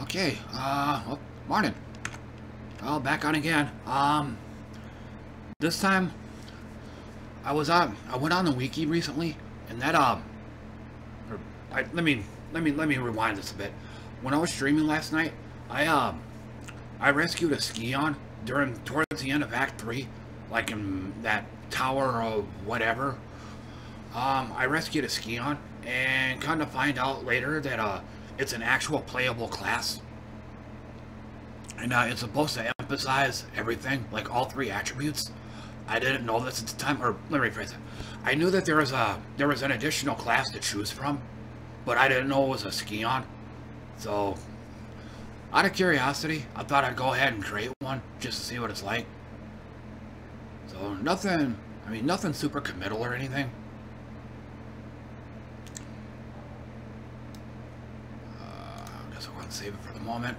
Okay, well, morning. Well, back on again. This time, I went on the wiki recently, and that, let me rewind this a bit. When I was streaming last night, I rescued a Scion towards the end of Act 3, like in that tower or whatever. I rescued a Scion, and kind of find out later that, it's an actual playable class. And it's supposed to emphasize everything, like all 3 attributes. I didn't know this at the time, or let me rephrase it. I knew that there was an additional class to choose from, but I didn't know it was a Scion. So, out of curiosity, I thought I'd go ahead and create one just to see what it's like. So nothing super committal or anything. I guess I'm going to save it for the moment.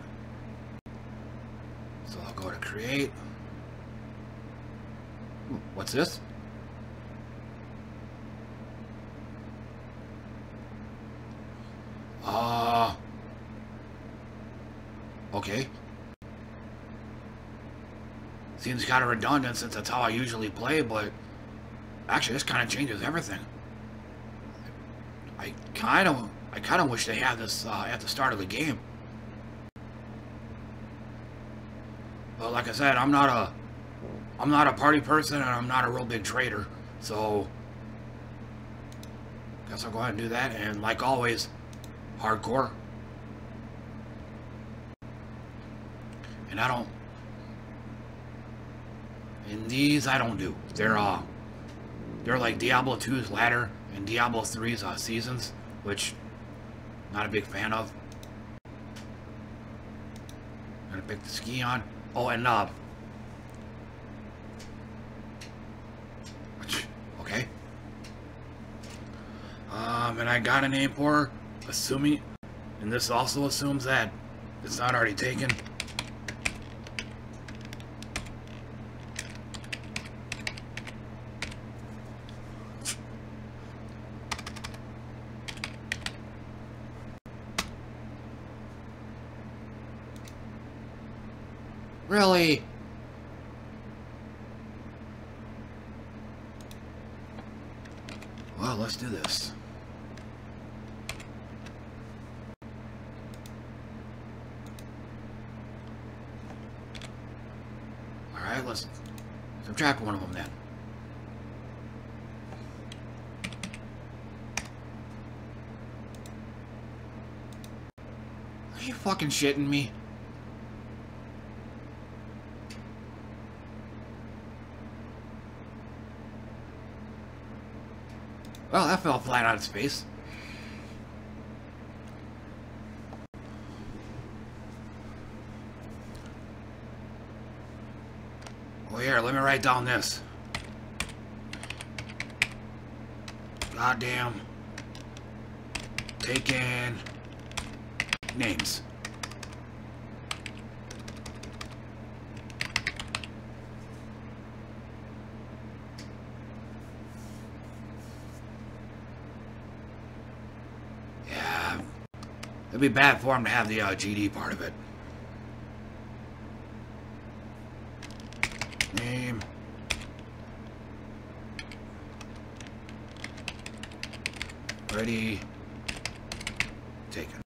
So I'll go to create. What's this? Okay. Seems kind of redundant since that's how I usually play, but actually this kind of changes everything. I kind of wish they had this at the start of the game. But like I said, I'm not a party person, and I'm not a real big trader, so guess I'll go ahead and do that. And like always, hardcore. And these I don't do. They're like Diablo 2's ladder and Diablo 3's seasons, which not a big fan of. Gonna pick the Scion. Oh, and okay. And I got a name for her, assuming, and this also assumes that it's not already taken. Really? Well, let's do this. Alright, let's subtract one of them then. Are you fucking shitting me? Well, that fell flat on its face. Well, here, let me write down this. Goddamn. Taken names. It'd be bad for him to have the GD part of it. Name. Ready. Taken.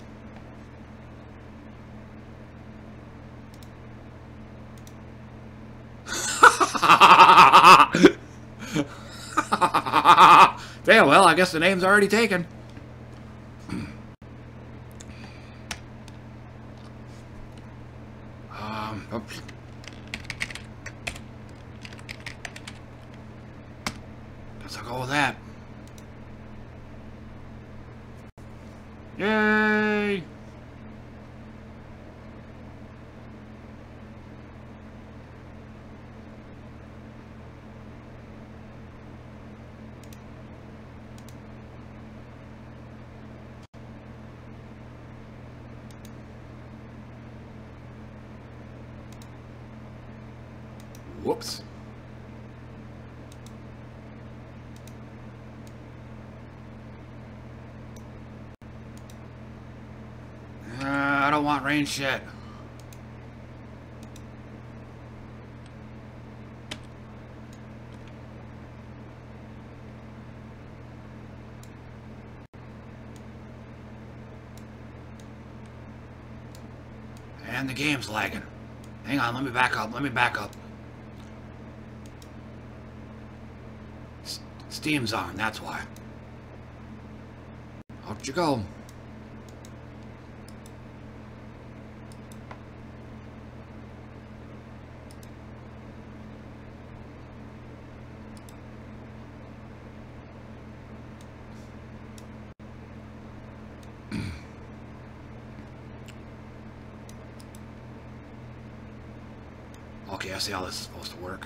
Damn, well, I guess the name's already taken. Oops. Guess I'll go with that. Yay! Whoops. don't want rain shit. And the game's lagging. Hang on, let me back up. Let me back up. Steam's on, that's why. Out you go. Okay, I see how this is supposed to work.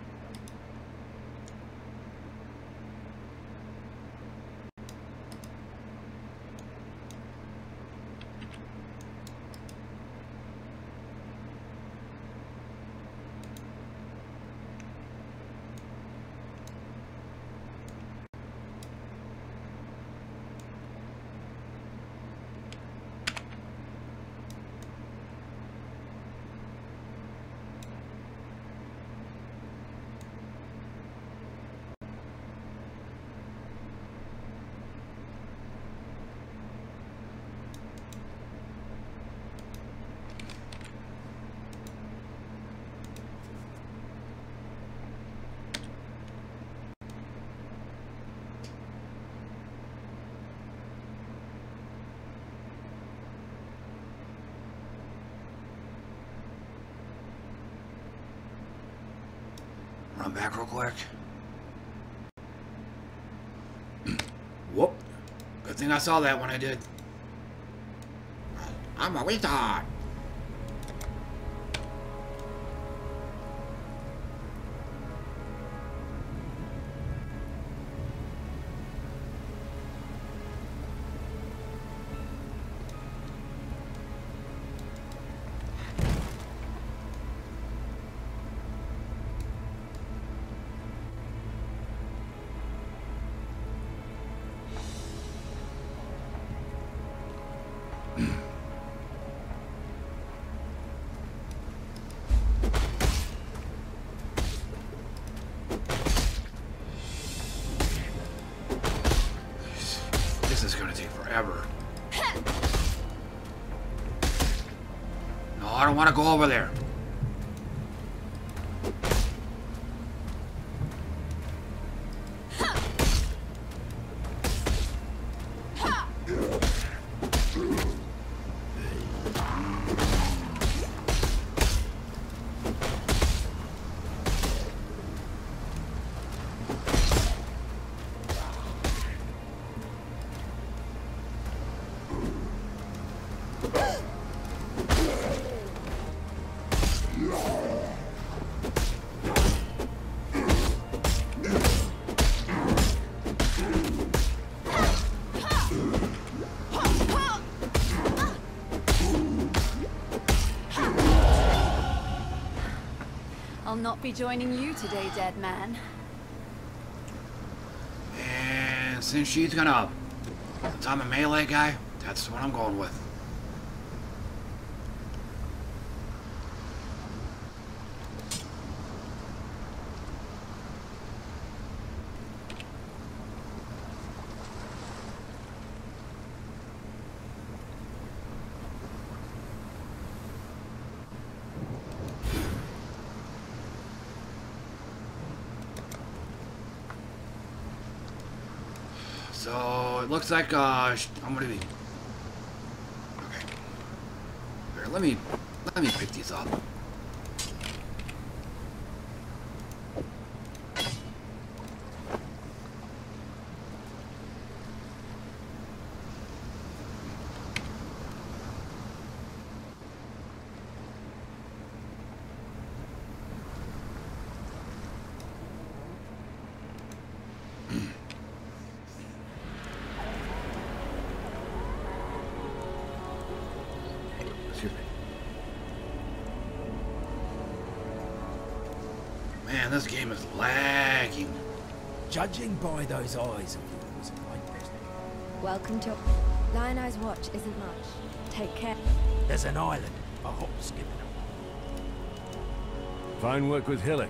Run back real quick. Whoop. Good thing I saw that when I did. I'm a retard. This is gonna take forever. No, I don't want to go over there. I'll not be joining you today, dead man. And since she's gonna... Since I'm a melee guy, that's what I'm going with. So it looks like I'm gonna be okay. Here, let me pick these up. Man, this game is lagging. Judging by those eyes of yours, I bet Welcome to... Lion Eye's watch isn't much. Take care. There's an island. I hope skipping it. Fine work with Hillock.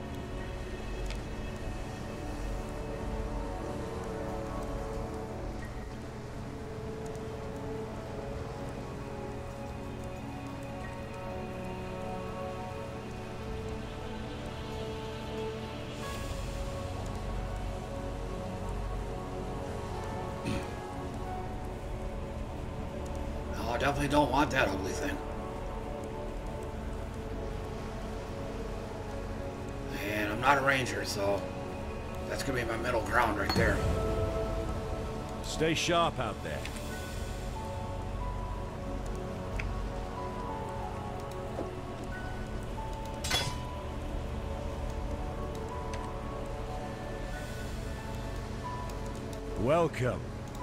I definitely don't want that ugly thing. And I'm not a ranger, so that's gonna be my middle ground right there. Stay sharp out there. Welcome.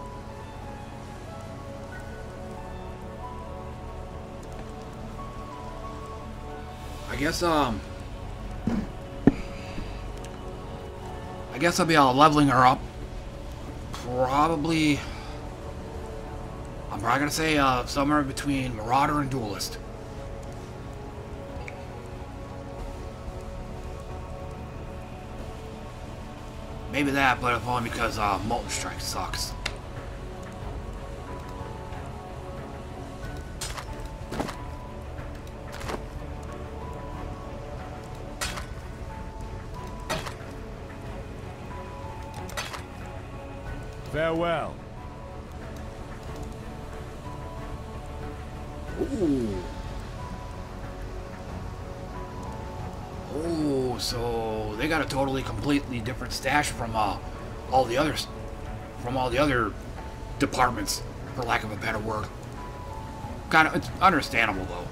I guess I'll be leveling her up. Probably, I'm probably gonna say somewhere between Marauder and Duelist. Maybe that, but if only because Molten Strike sucks. Farewell. Ooh. Oh, so they got a totally, completely different stash from all the others, from all the other departments, for lack of a better word. Kind of, it's understandable though.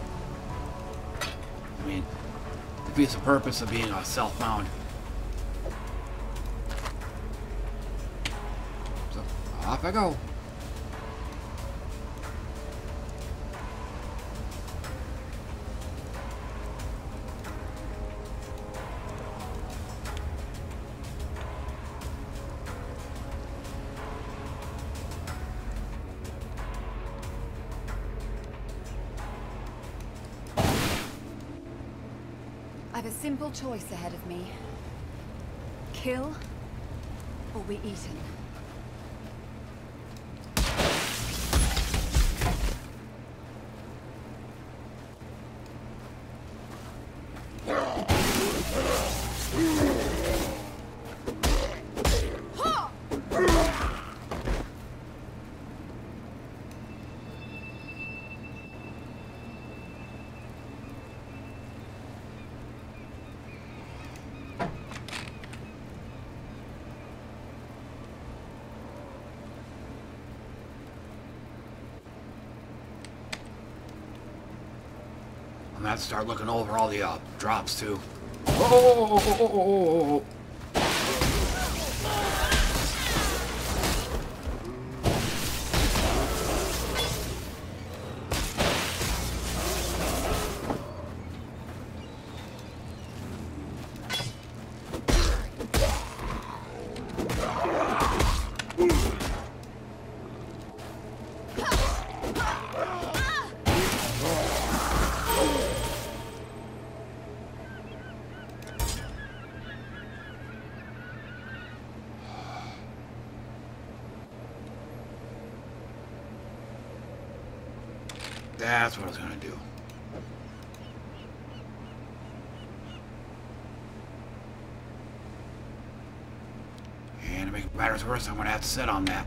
I mean, defeats the purpose of being a self-found. So off I go. I've a simple choice ahead of me. Kill or be eaten. I'm gonna have to start looking over all the drops too. Oh! That's what I was gonna do. And to make matters worse, I'm gonna have to sit on that.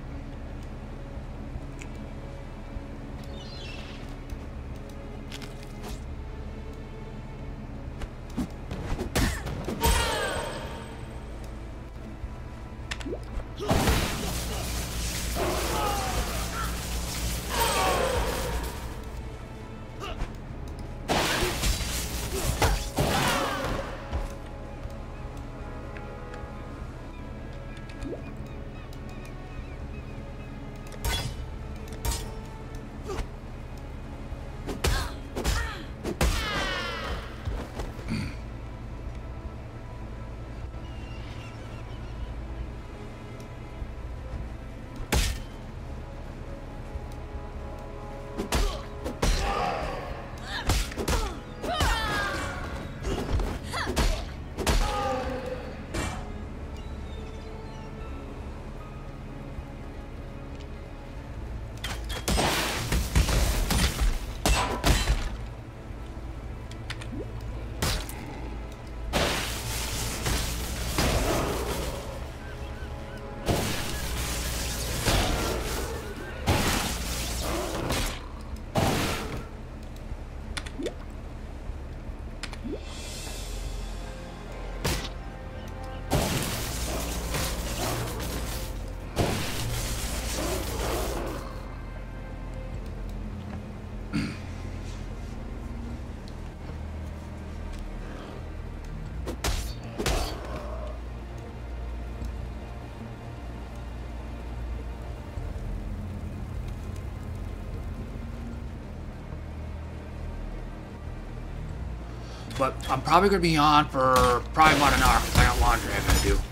But I'm probably going to be on for probably about an hour because I got laundry I got to do.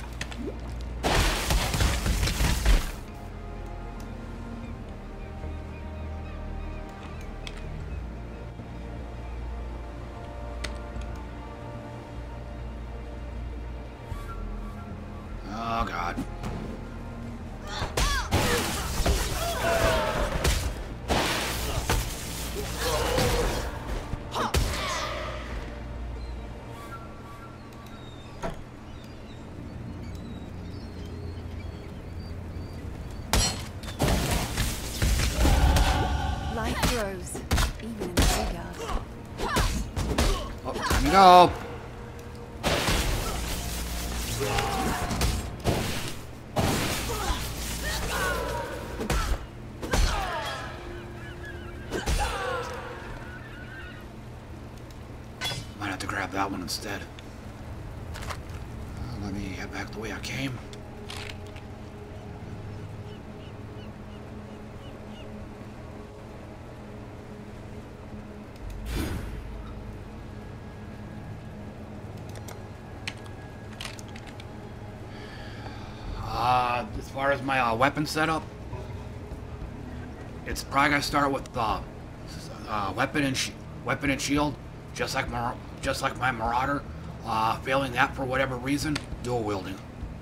Oh, God. Life grows, even in the graveyard. Oh, time to go. Might have to grab that one instead. Let me head back the way I came. As far as my weapon setup, it's probably gonna start with weapon and shield, just like my Marauder. Failing that for whatever reason, dual wielding.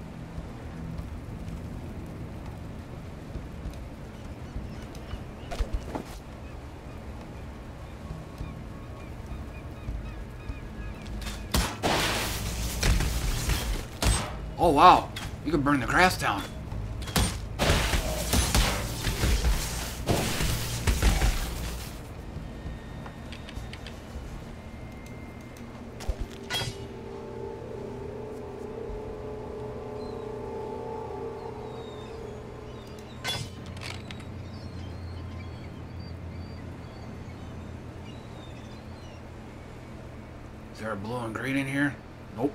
Oh wow, you can burn the grass down. Is there a blue and green in here? Nope.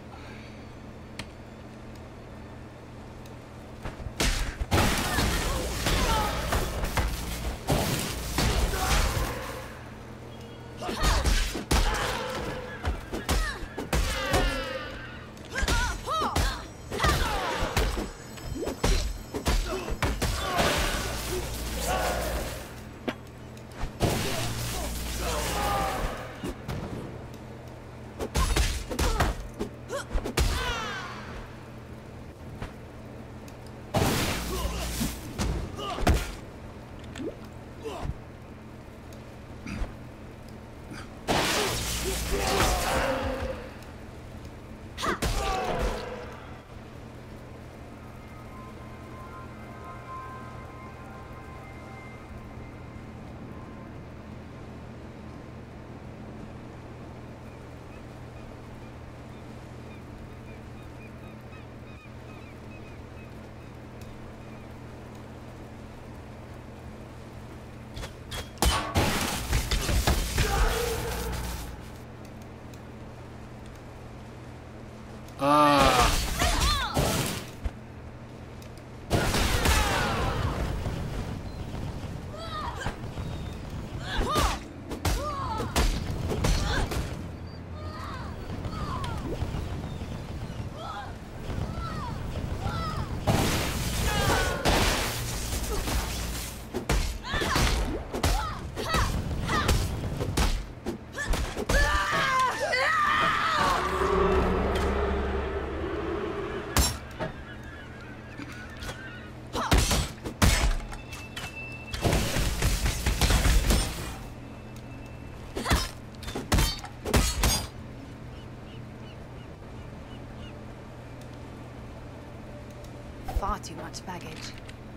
Far too much baggage.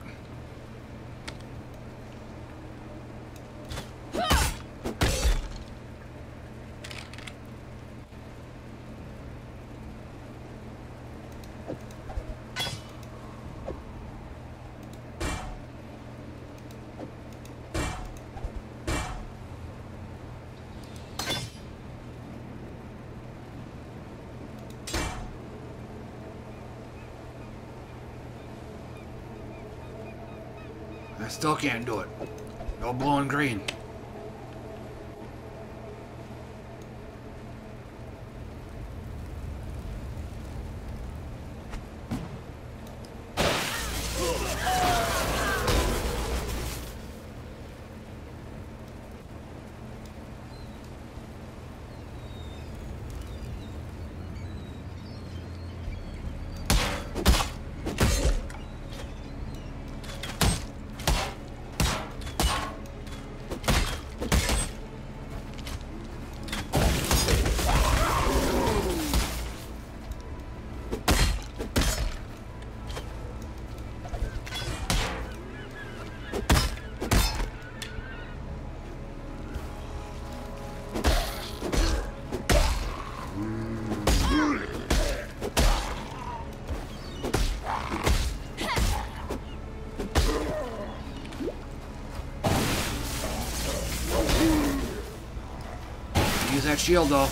I still can't do it. No blue and green. that shield, though.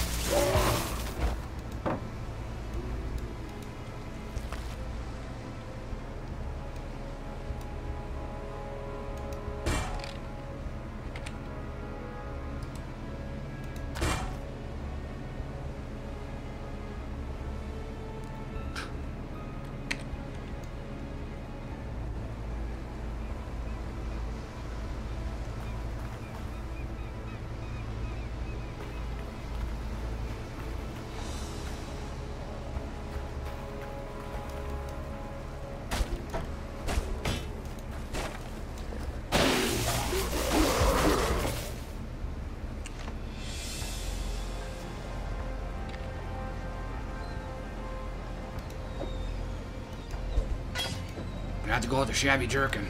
I have to go with the shabby jerkin.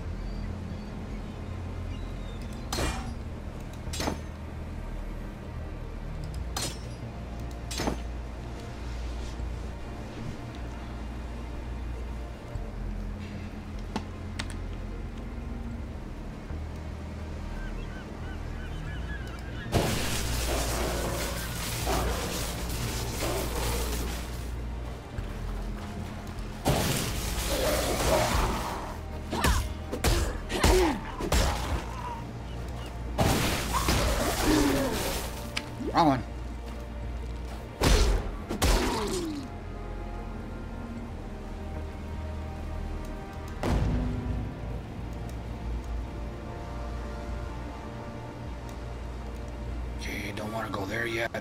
Wrong one. Okay, don't want to go there yet.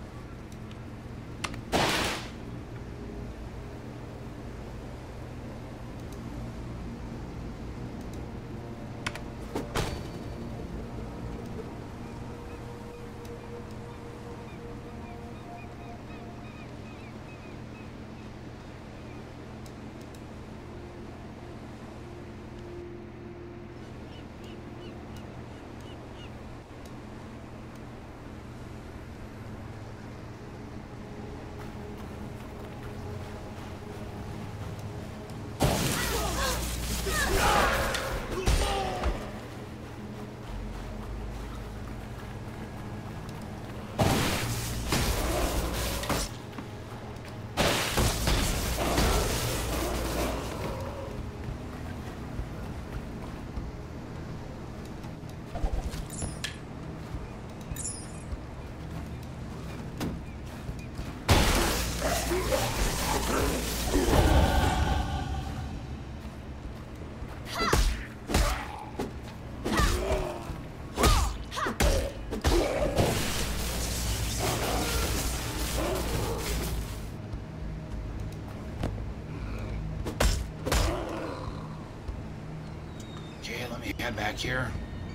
Head back here.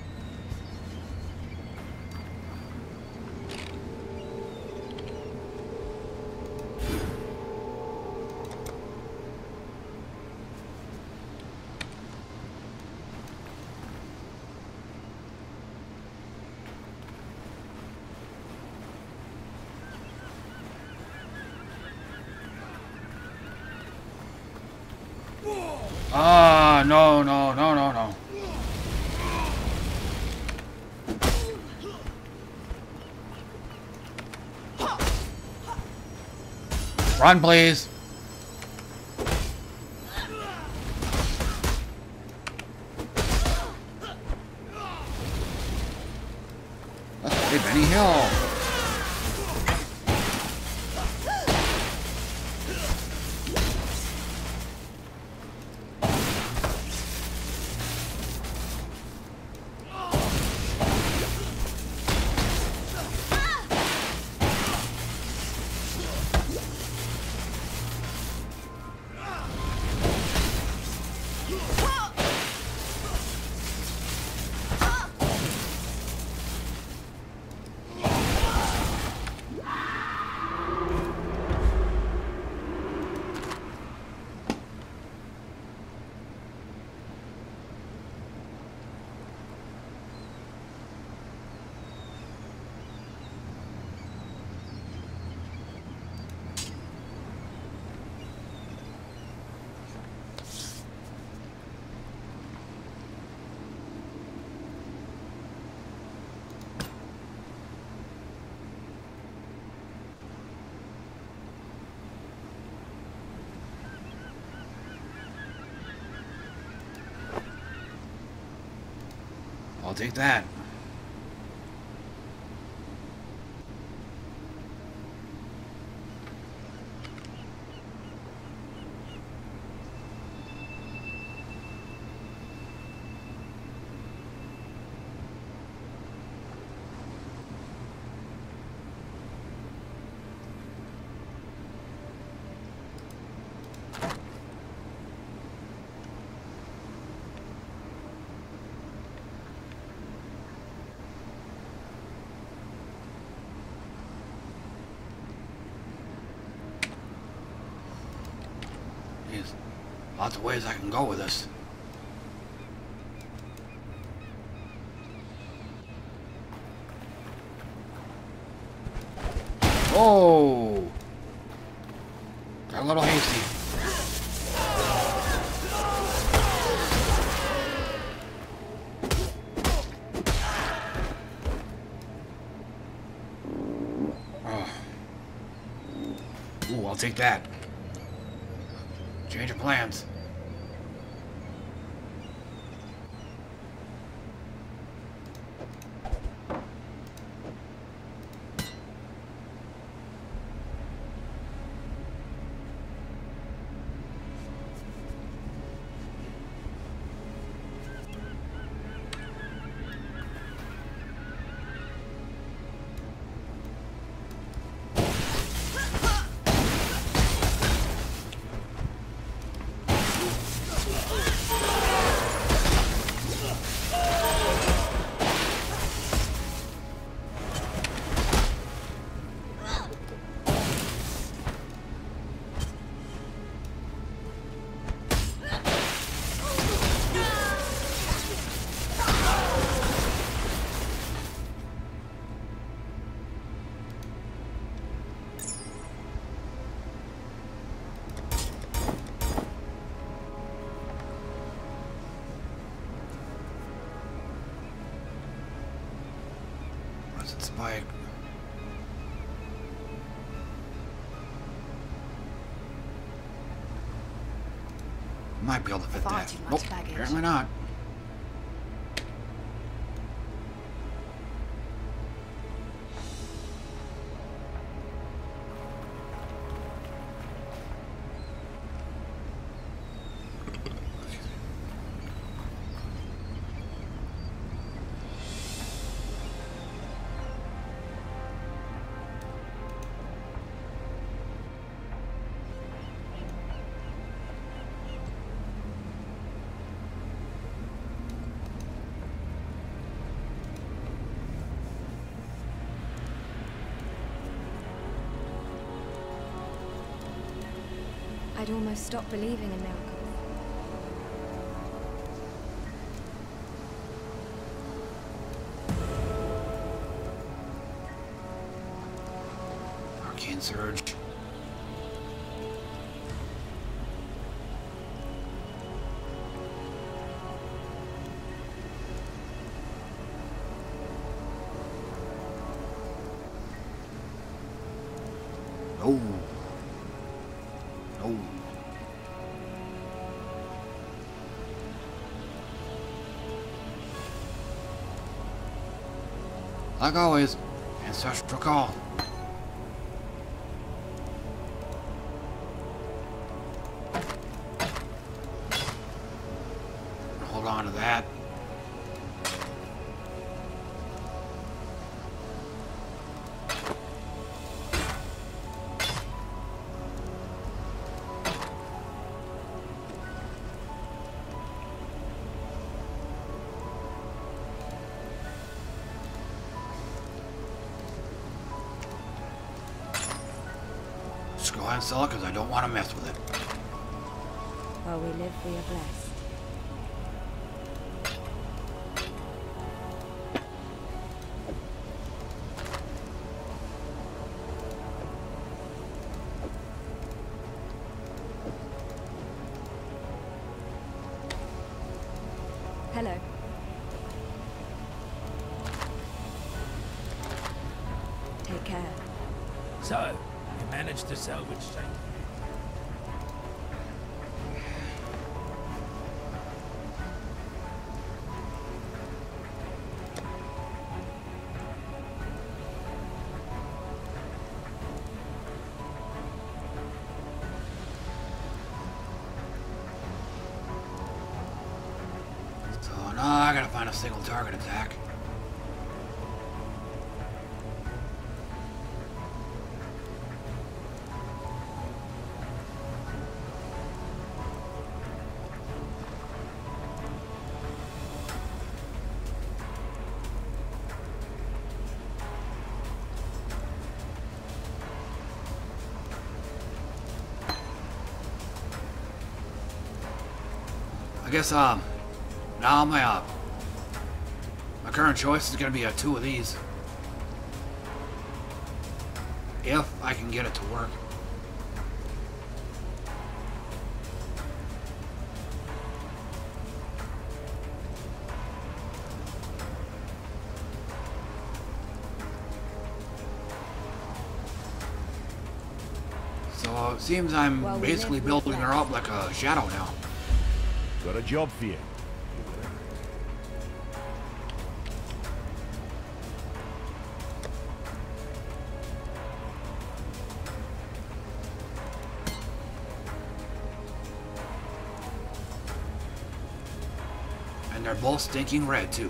Ah, no, no, no, no, no. Run, please. Hey, Benny Hill. I'll take that. There's lots of ways I can go with this. Oh! Got a little hasty. Oh. Ooh, I'll take that. Change of plans. Spike. Might be able to fit Far that. too Nope, much baggage. apparently not. I'd almost stopped believing in miracles. Arcane Surge. Oh. Oh. Like always, ancestral call. Hold on to that. Just go ahead and sell it because I don't want to mess with it. While we live, we are blessed. Hello. Take care. So, you managed to salvage something. gotta find a single target attack. I guess, now my current choice is gonna be 2 of these. If I can get it to work. So it seems I'm basically building her up like a shadow now. Got a job for you. And they're both stinking red too.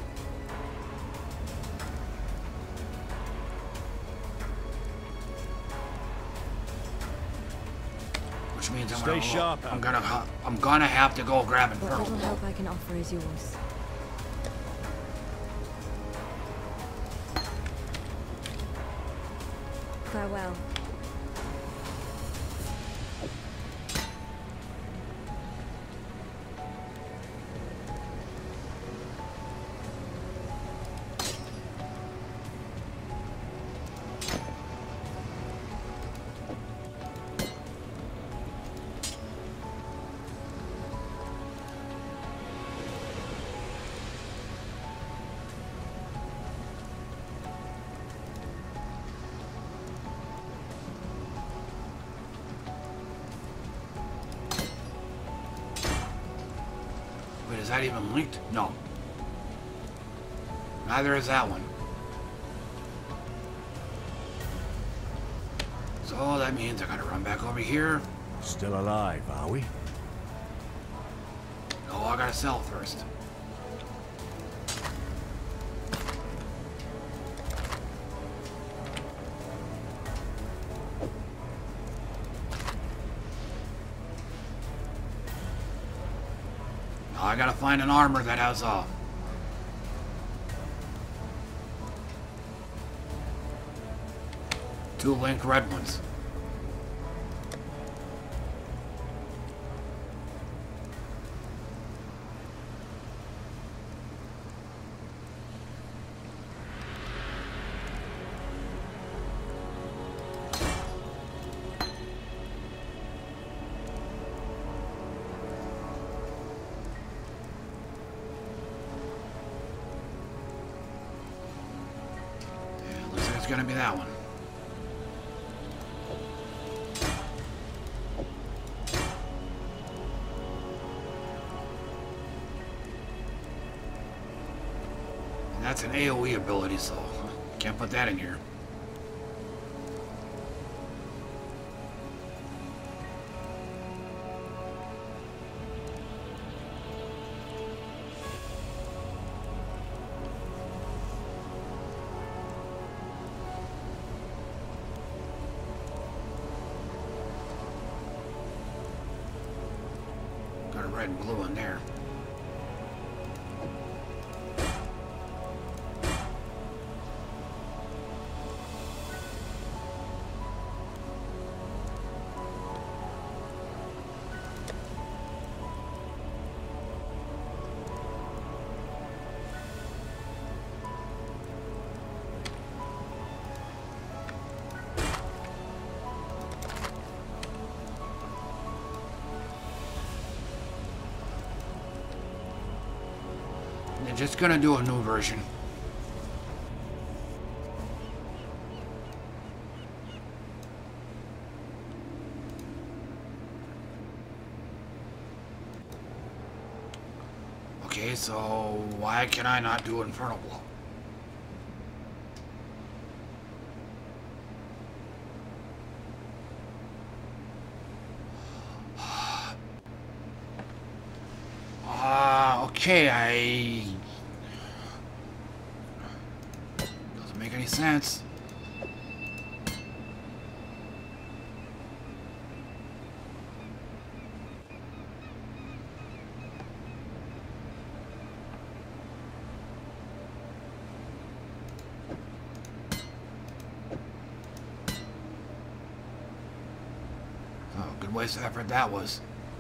Which means I'm gonna have to go grab Infernal What little Blow. help I can offer is yours. Farewell. Wait, is that even linked? No. Neither is that one. So that means I gotta run back over here. Still alive, are we? No, I gotta sell first. Now I gotta find an armor that has 2 linked red ones. Yeah, looks like it's gonna be that one. That's an AoE ability, so can't put that in here. Got a red and blue in there. They're just gonna do a new version. Okay, so why can I not do Infernal Blow? Okay, make any sense. Oh, good waste of effort that was.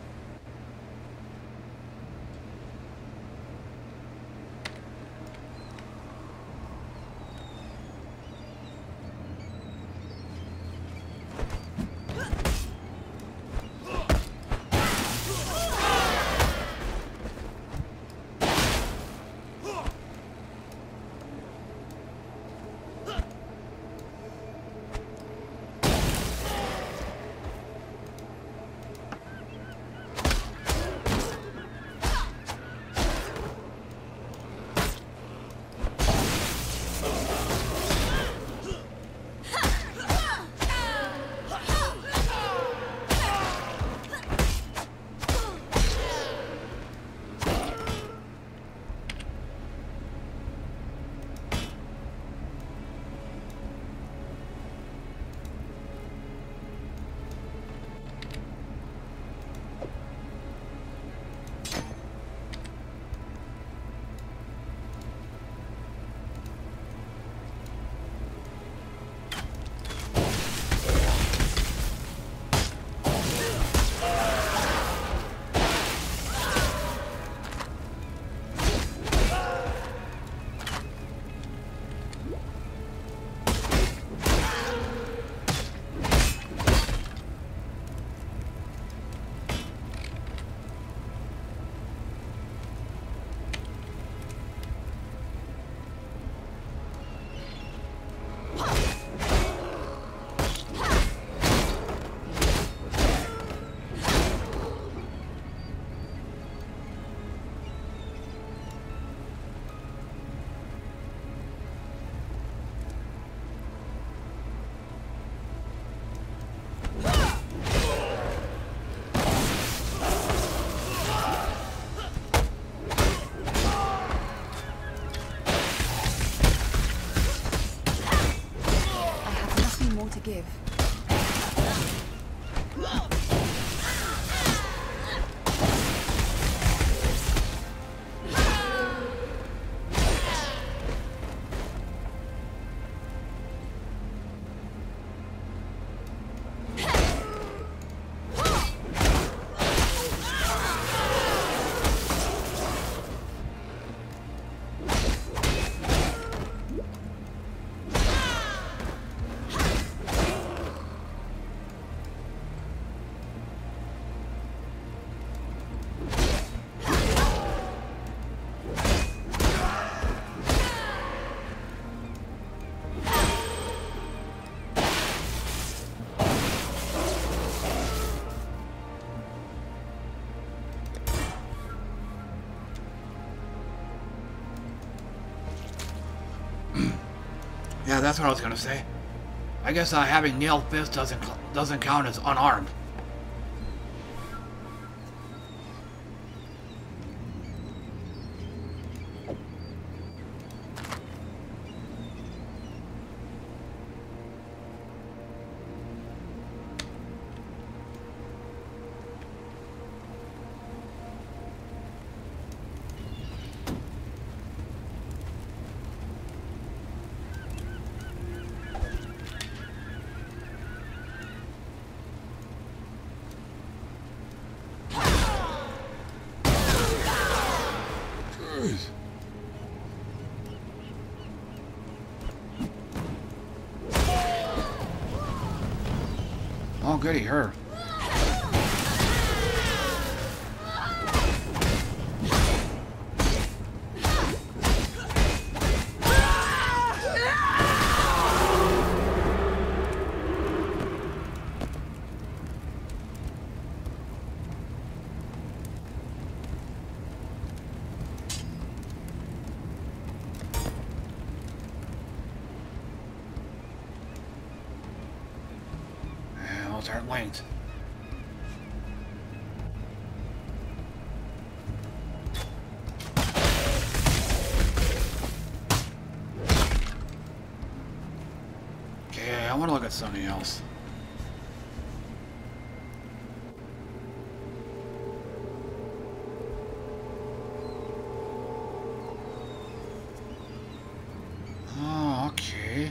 To give. Yeah, that's what I was gonna say. I guess having nailed fist doesn't count as unarmed. Oh, goody, her. Aren't linked. I want to look at something else. Oh, okay.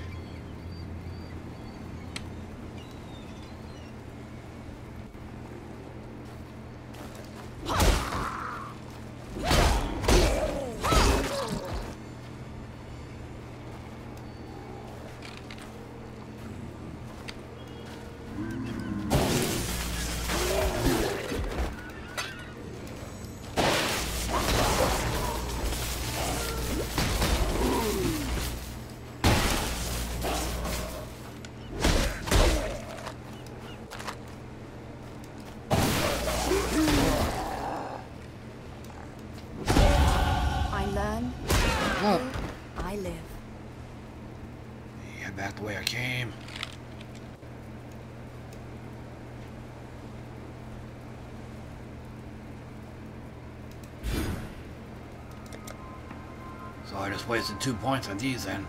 I live. Yeah, back the way I came. So I just wasted 2 points on these then.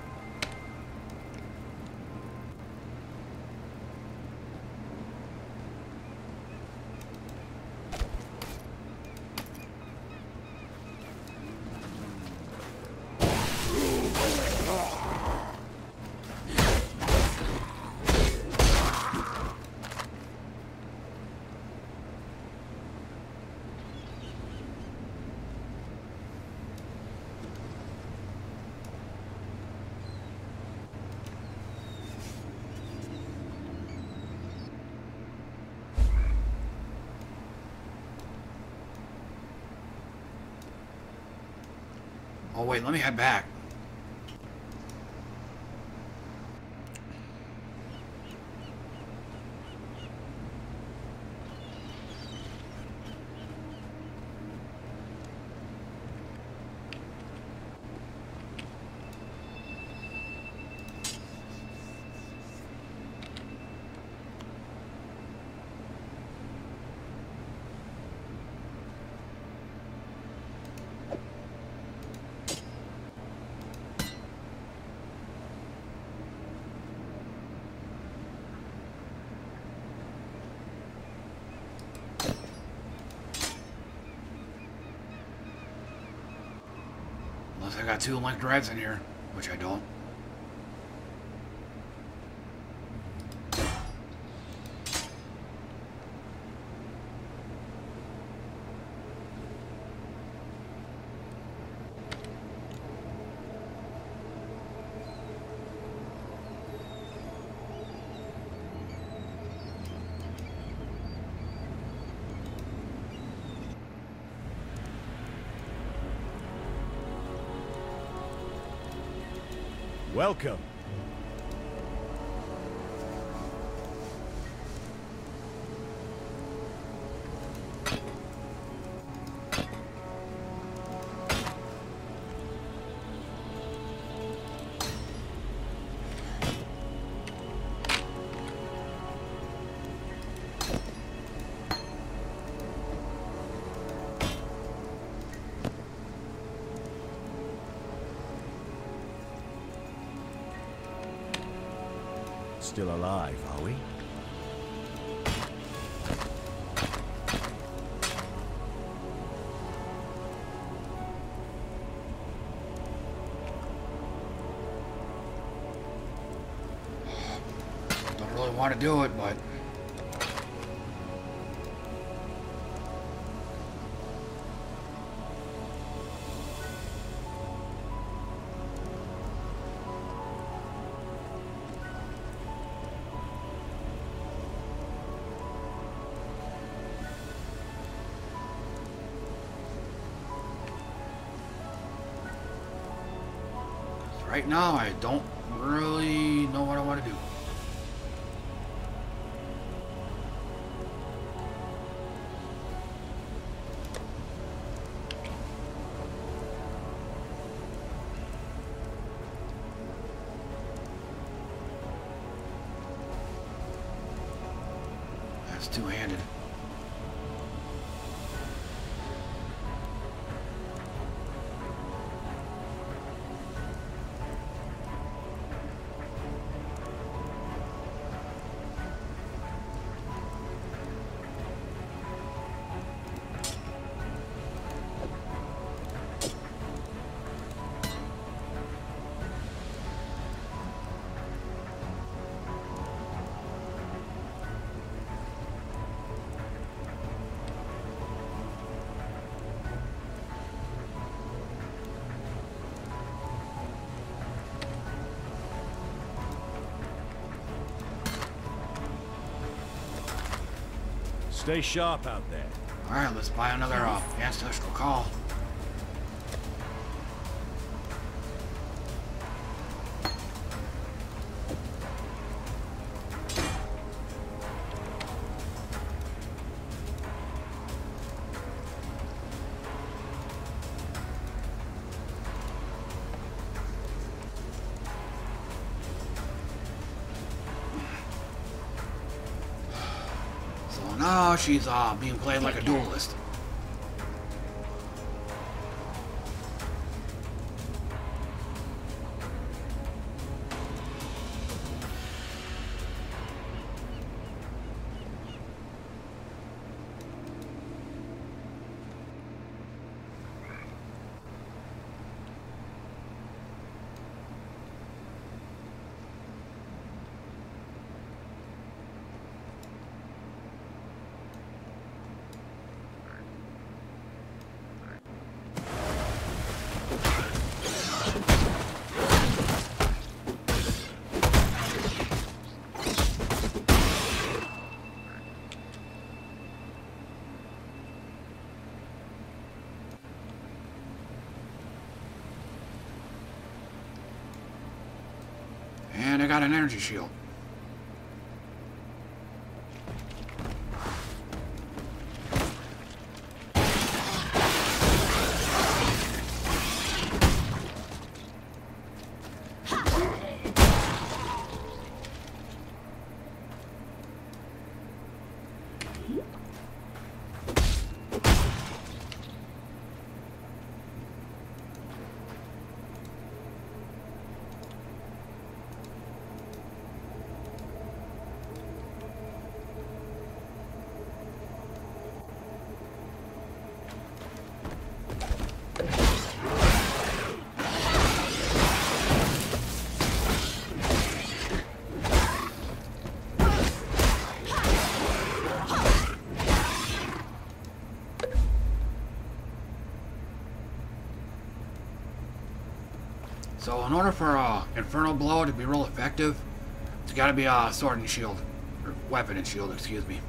Oh wait, let me head back. Unless I got 2 link drives in here, which I don't. Welcome. Still alive, are we? Don't really want to do it, but... right now, I don't really know what I want to do. That's two-handed. Stay sharp out there. Alright, let's buy another ancestral call. Now she's being played like a duelist. And I got an energy shield. So in order for Infernal Blow to be real effective, it's got to be a sword and shield, or weapon and shield, excuse me.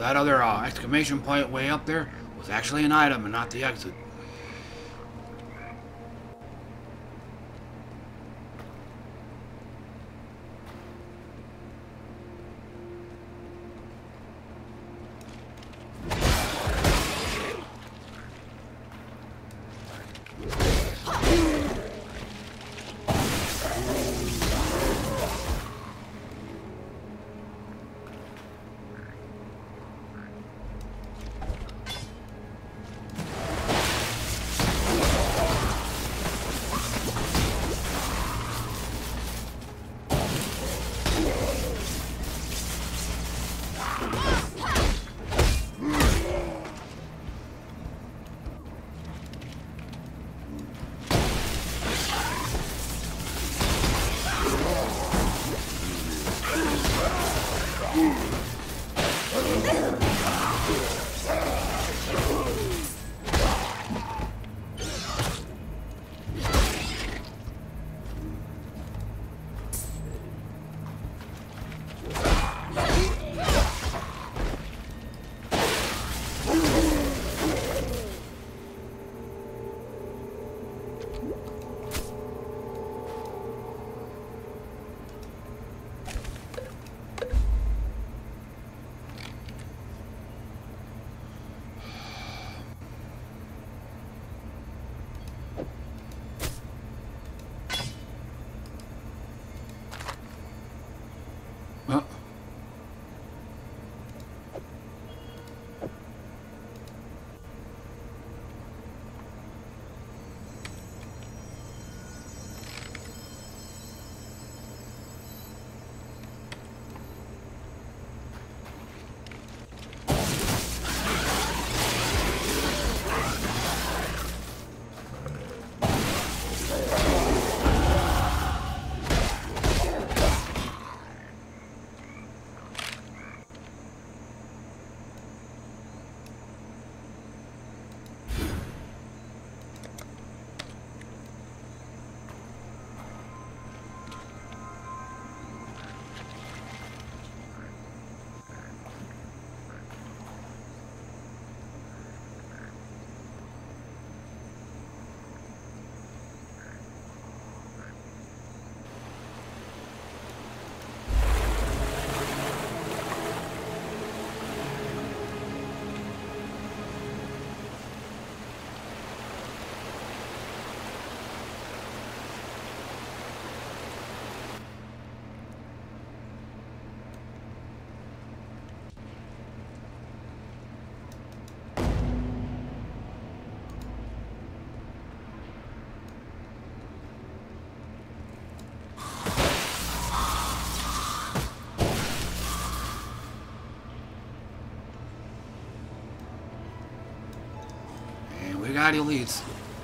that other exclamation point way up there was actually an item and not the exit. Got elites.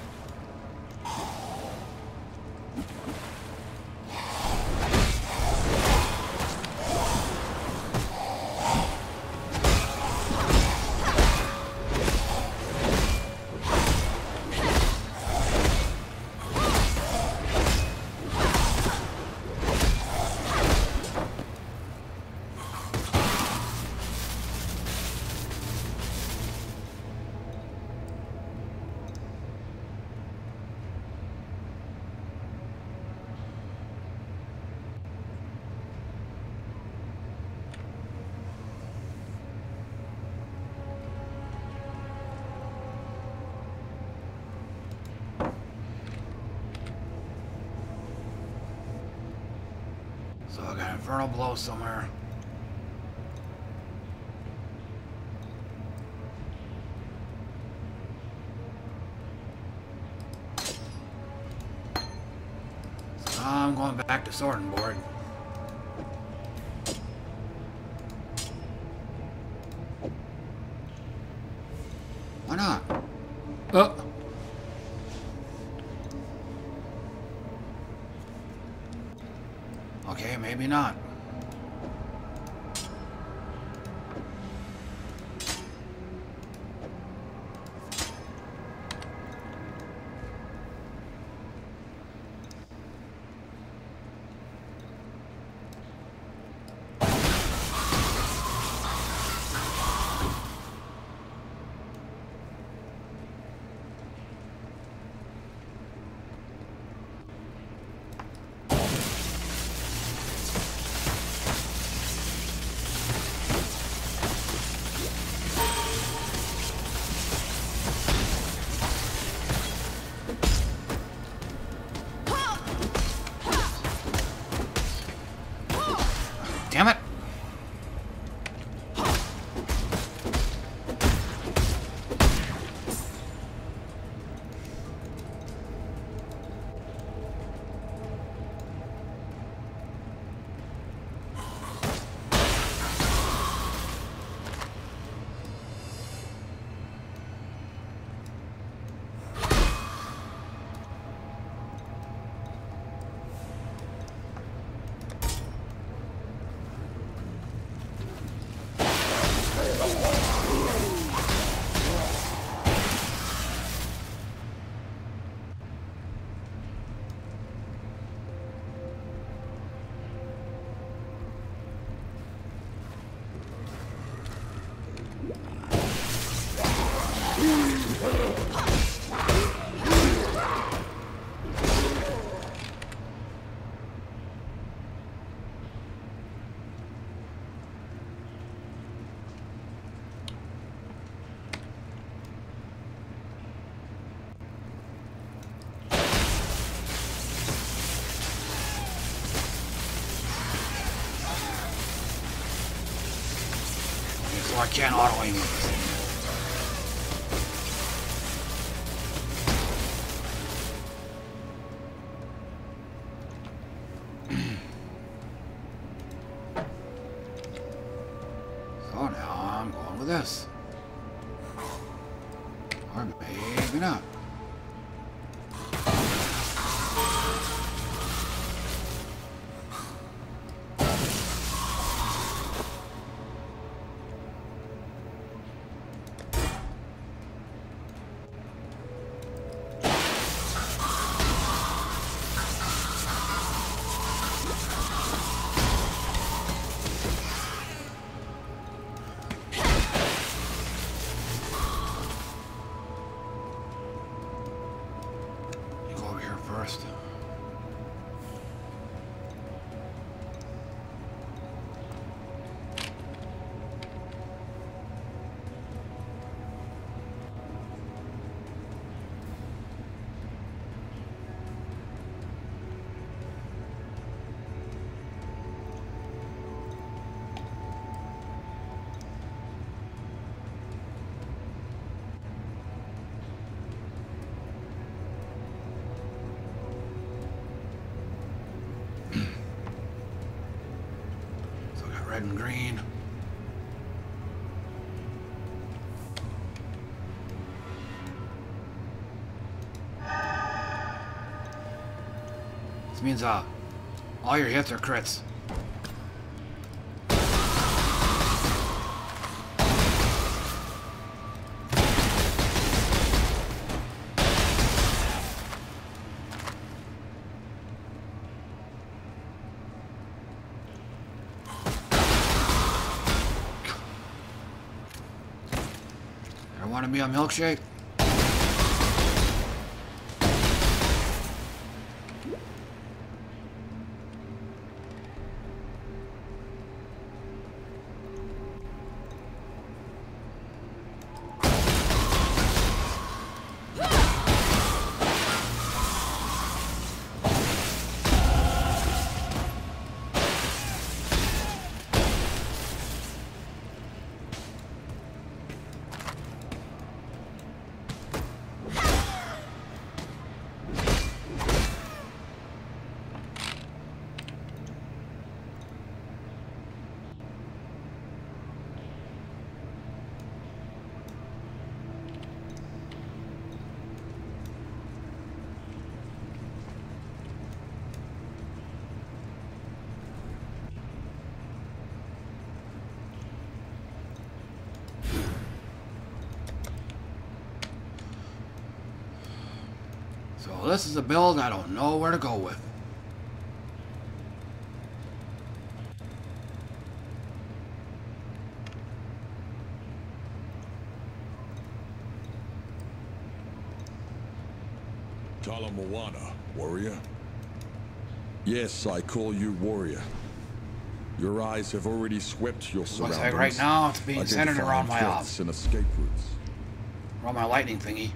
So I got an infernal blow somewhere. So I'm going back to sorting board. Why not? Oh. Okay, maybe not. Damn it! So I can't auto-aim this. So now I'm going with this. Or maybe not. First. Red and green. This means all your hits are crits. Want to be a milkshake? So this is a build I don't know where to go with. Talamoana, warrior? Yes, I call you warrior. Your eyes have already swept your surroundings. Looks like right now it's being centered around my and escape routes. Around my lightning thingy.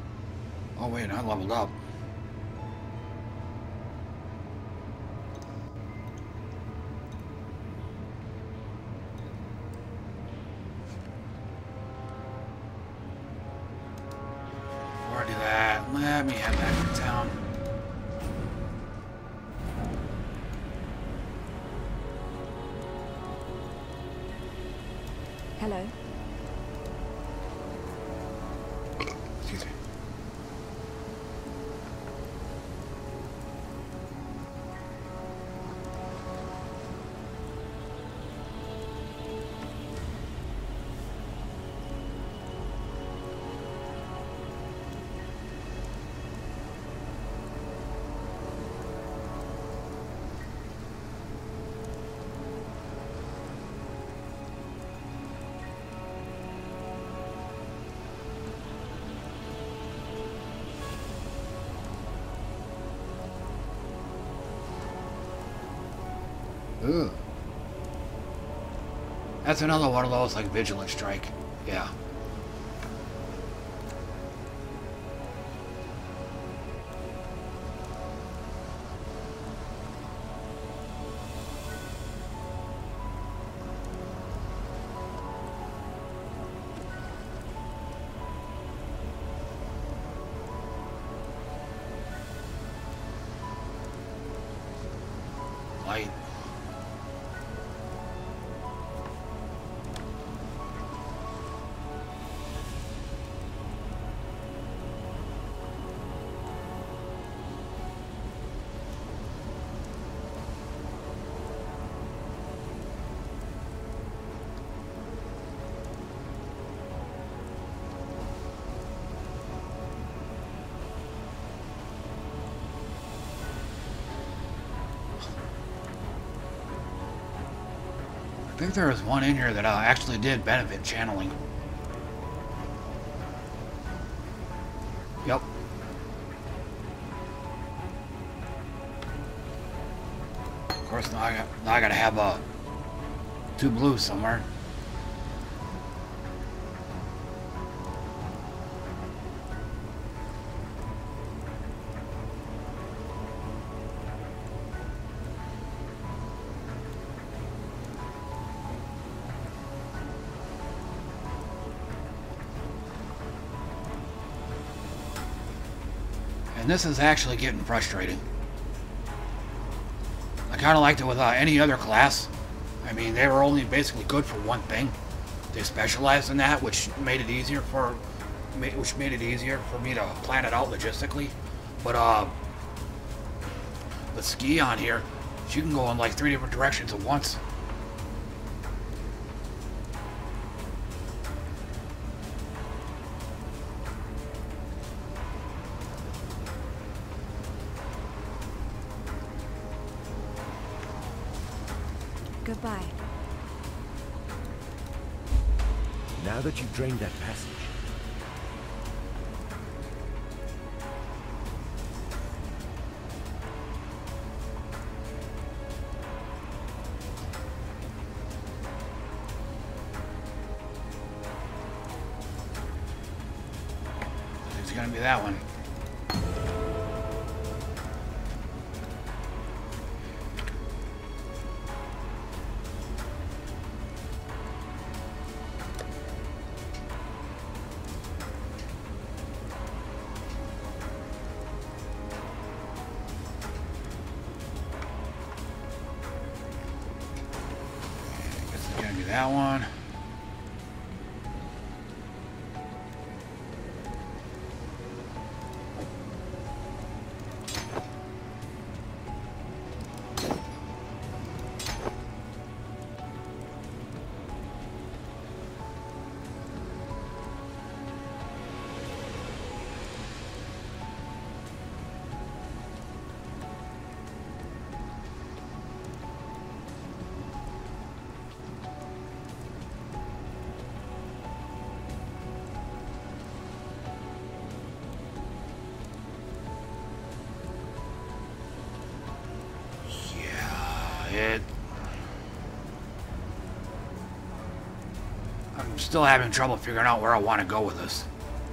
Oh wait, I leveled up. Hello. Excuse me. Ugh. That's another one of those, like, vigilant strike. Yeah. Light. I think there was one in here that actually did benefit channeling. Yep. Of course, now I gotta have two blues somewhere. And this is actually getting frustrating. I kind of liked it with any other class. I mean, they were only basically good for one thing. They specialized in that, which made it easier for me to plan it out logistically. But Scion here, she can go in like 3 different directions at once. Goodbye. Now that you've drained that passage, It's gonna be that one. That one. I'm still having trouble figuring out where I want to go with this.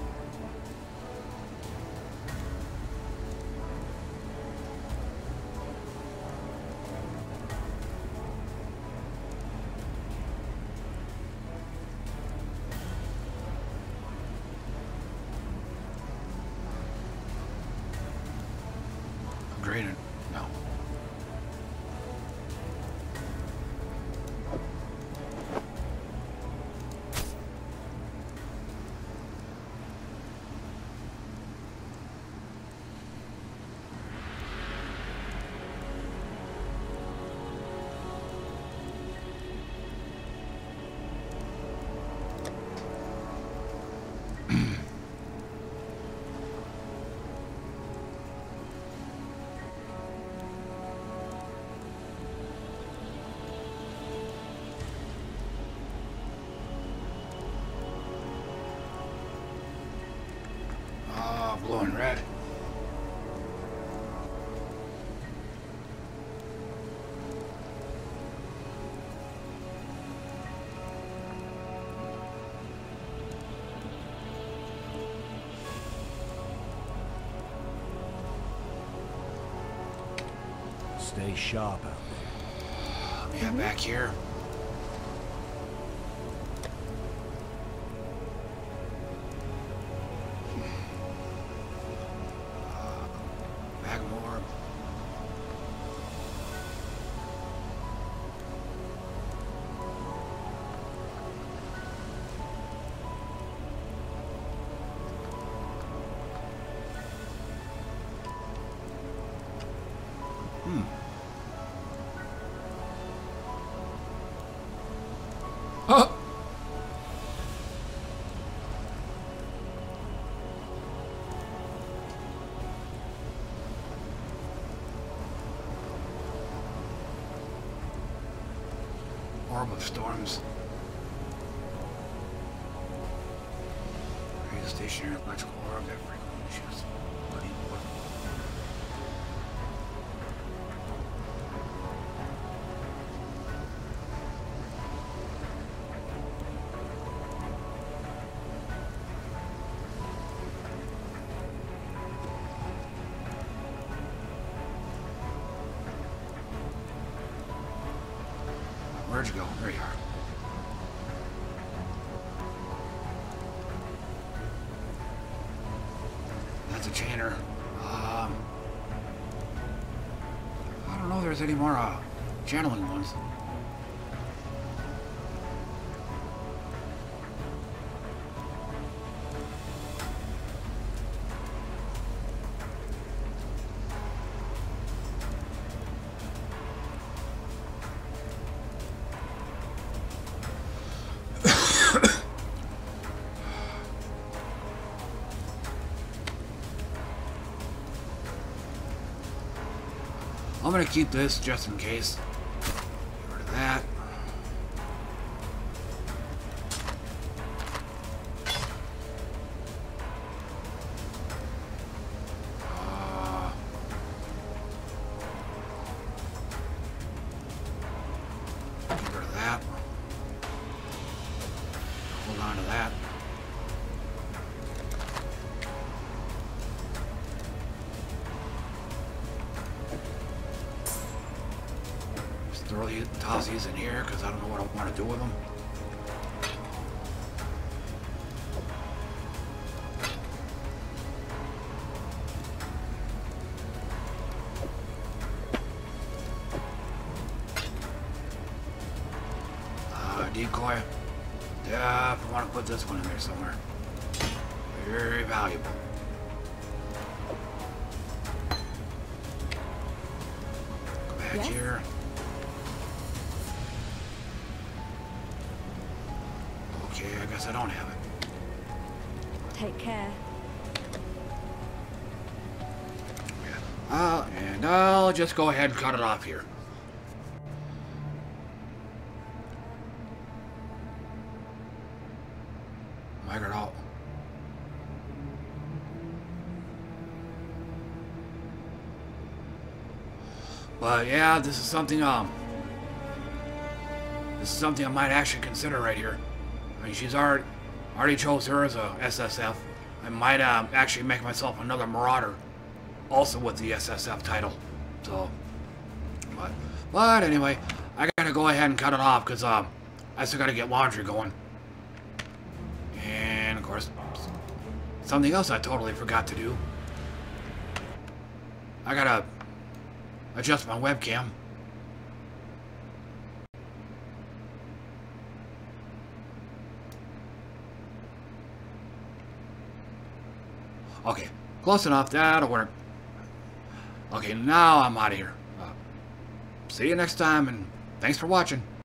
Upgraded. No. Stay sharp out there. Yeah, back here. Back more. Oh! Orb of storms. Create a stationary electrical orb that frequently shoots bloody water. Where'd you go? There you are. That's a chainer. I don't know if there's any more channeling ones. I'm gonna keep this just in case. Get rid of that. Get rid of that. Hold on to that. Toss these in here because I don't know what I want to do with them. Decoy. Yeah, I want to put this one in there somewhere. Very valuable. Go back here. I guess I don't have it. Take care. And I'll just go ahead and cut it off here. Migrate out. But yeah, this is something I might actually consider right here. I mean, she's already chose her as a SSF. I might actually make myself another Marauder, also with the SSF title. So, but anyway, I gotta go ahead and cut it off because I still gotta get laundry going. And of course, something else I totally forgot to do. I gotta adjust my webcam. Okay, close enough. That'll work. Okay, now I'm out of here. See you next time, and thanks for watching.